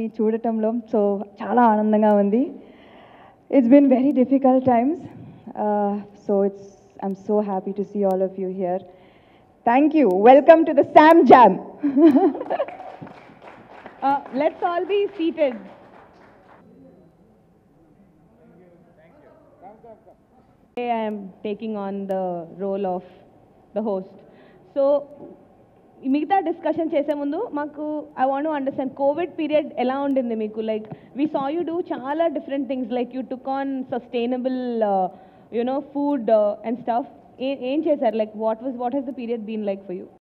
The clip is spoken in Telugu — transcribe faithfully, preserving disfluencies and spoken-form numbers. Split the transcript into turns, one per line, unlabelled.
చూడటంలో సో చాలా ఆనందంగా ఉంది. It's been very difficult times, uh, so it's I'm so happy to see all of you here. Thank you. Welcome to the Sam Jam. uh, let's all be seated. Today I am taking on the role of the host. So మిగతా డిస్కషన్ చేసే ముందు మాకు I want to understand COVID period ఎలా ఉండింది మీకు? Like we saw you do చాలా different things, like you took on sustainable you know food and stuff. ఏం చేశారు? Like what was what has the period been like for you?